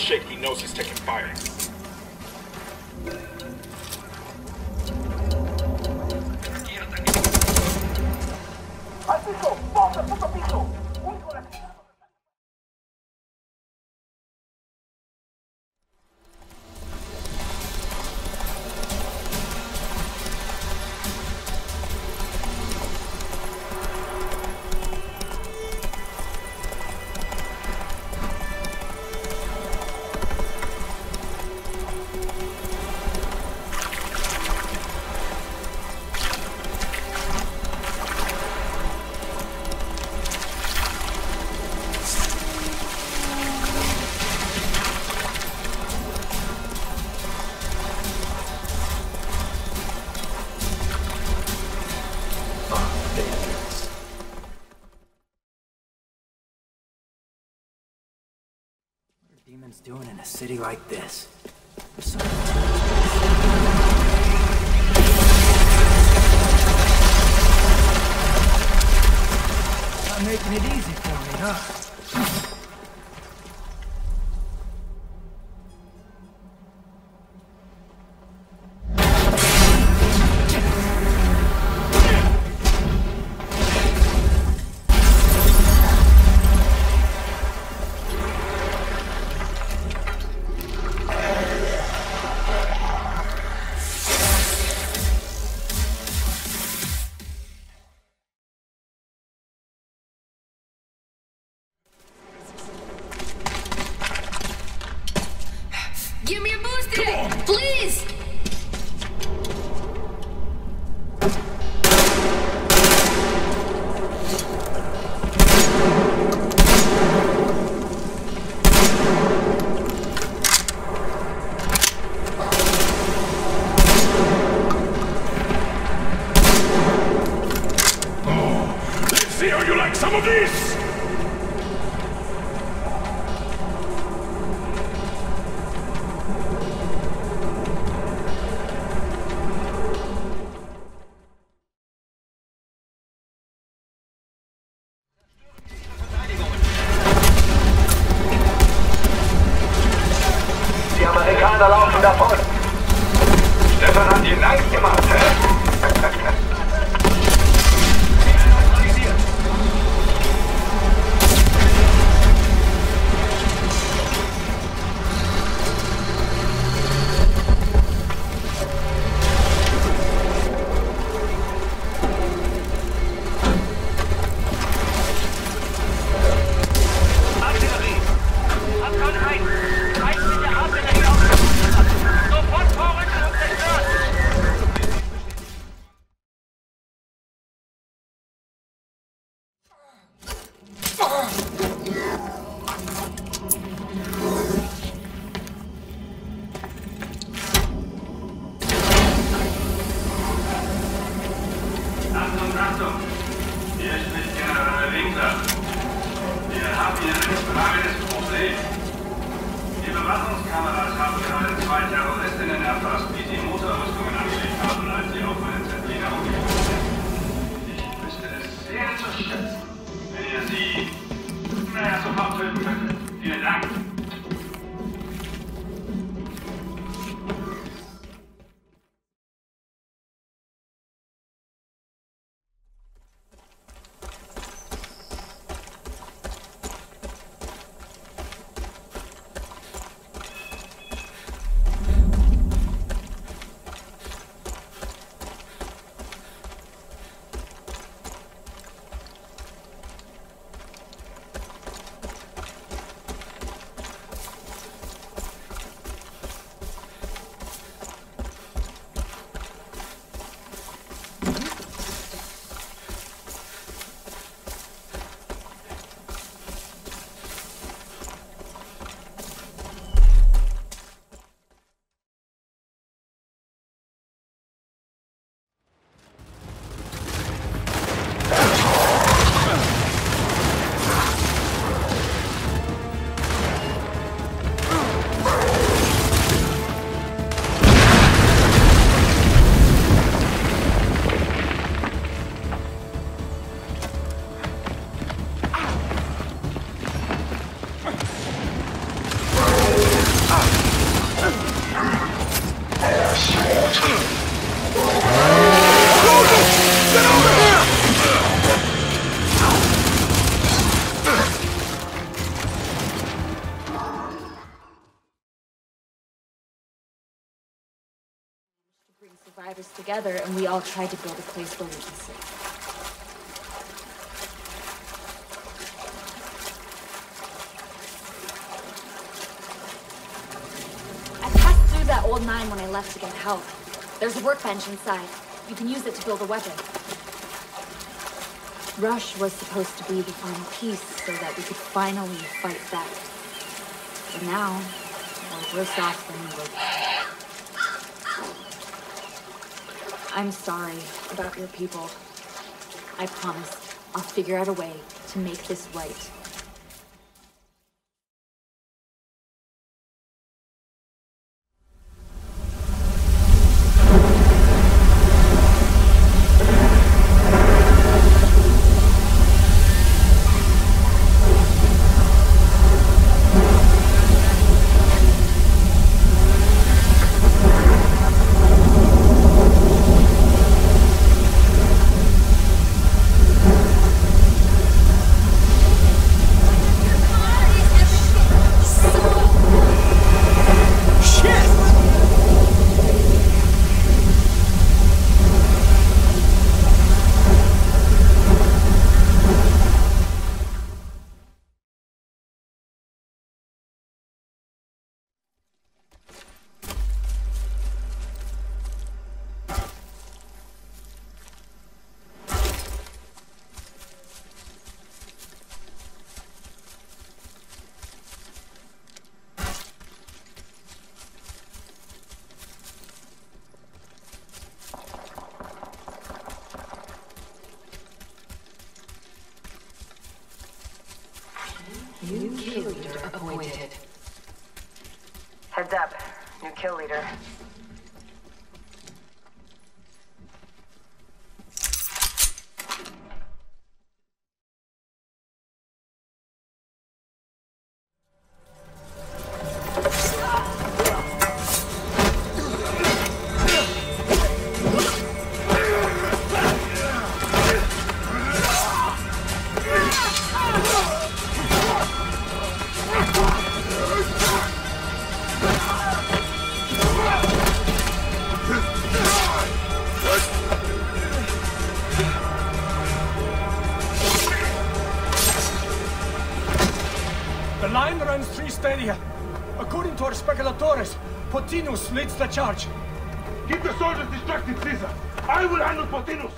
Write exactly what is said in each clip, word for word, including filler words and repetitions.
shit, he knows he's taking fire. ¡Al piso! ¡Vamos al puto piso! Demons doing in a city like this? So not making it easy for me, huh? Give me a boost here, please! Oh, let's see how you like some of this! Die Amerikaner laufen davon. Stefan hat ihn nice gemacht, hä? Artillerie! Abkommen ein! Reicht mit der Artillerie auf! survivors together, and we all tried to build a place where we can sleep. I passed through that old mine when I left to get help. There's a workbench inside. You can use it to build a weapon. Rush was supposed to be the final piece so that we could finally fight back. But now, we're worse off than we were. I'm sorry about your people. I promise I'll figure out a way to make this right. New kill leader appointed. Heads up. New kill leader. The line runs three stadia. According to our speculatores, Potinus leads the charge. Keep the soldiers distracted, Caesar. I will handle Potinus.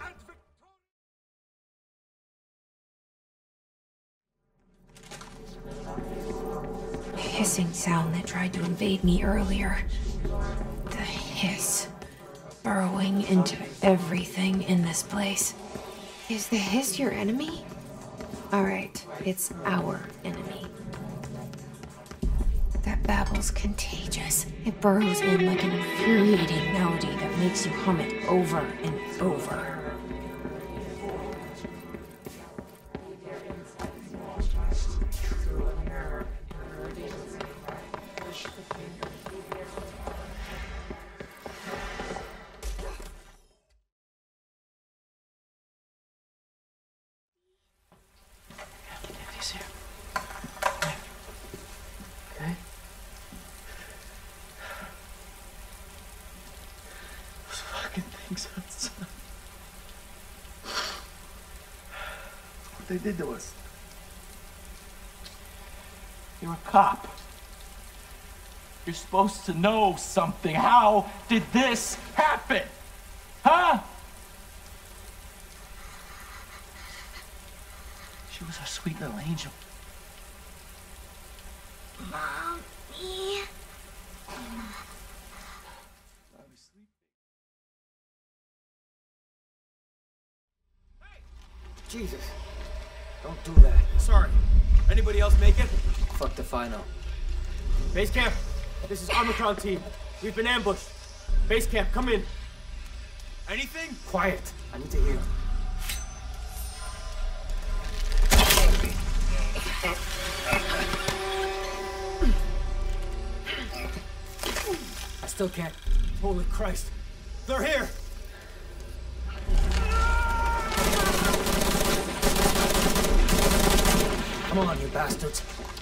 Hissing sound that tried to invade me earlier. The hiss. Burrowing into everything in this place. Is the hiss your enemy? Alright, it's our enemy. That babble's contagious. It burrows in like an infuriating melody that makes you hum it over and over. Outside. What they did to us. You're a cop. You're supposed to know something. How did this happen? Huh? She was our sweet little angel. Mommy. Jesus. Don't do that. Sorry. Anybody else make it? Fuck the final. Base camp. This is Omicron team. We've been ambushed. Base camp, come in. Anything? Quiet. I need to hear. I still can't. Holy Christ. They're here. Come on, you bastards.